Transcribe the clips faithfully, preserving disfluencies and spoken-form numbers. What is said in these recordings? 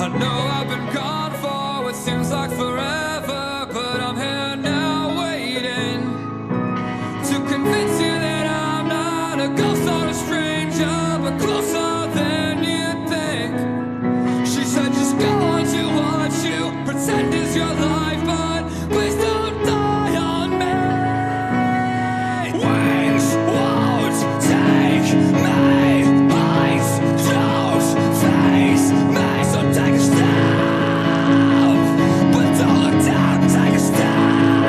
know I've been gone for what seems like forever, but I'm here now waiting to convince you that I'm not a ghost or a stranger, but closer than you think. She said just go on to what you pretend is your life, but please don't die on me. Wings won't take me, eyes don't face me, so take a step, but don't look down, take a step.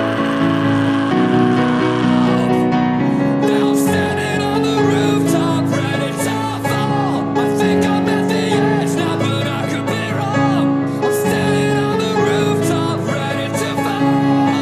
Now I'm standing on the rooftop, ready to fall. I think I'm at the edge now, but I could be wrong. I'm standing on the rooftop, ready to fall.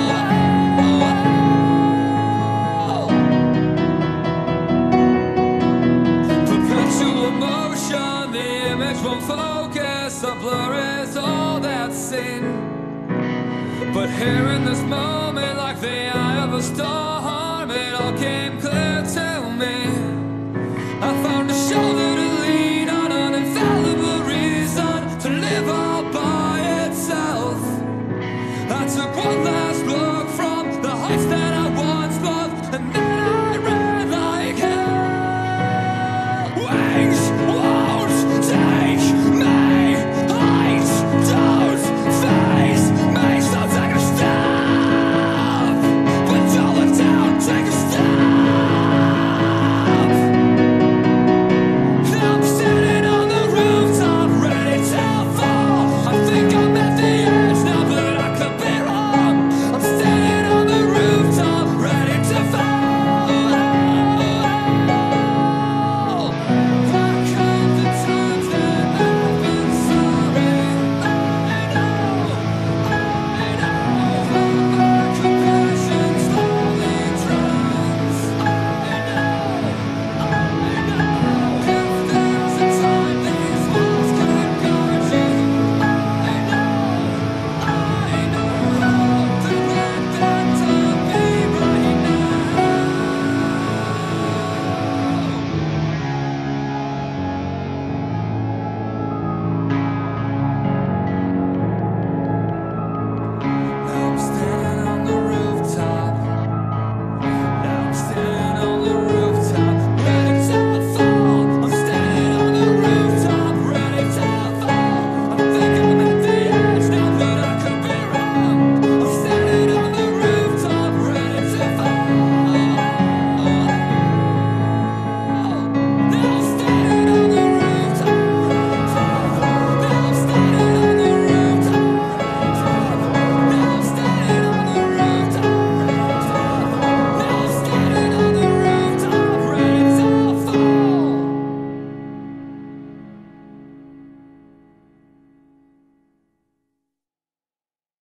Perpetual motion, the image won't focus. A blur is all that's seen. But here in this moment, like the eye of a storm, it all came clear to me. I found a shoulder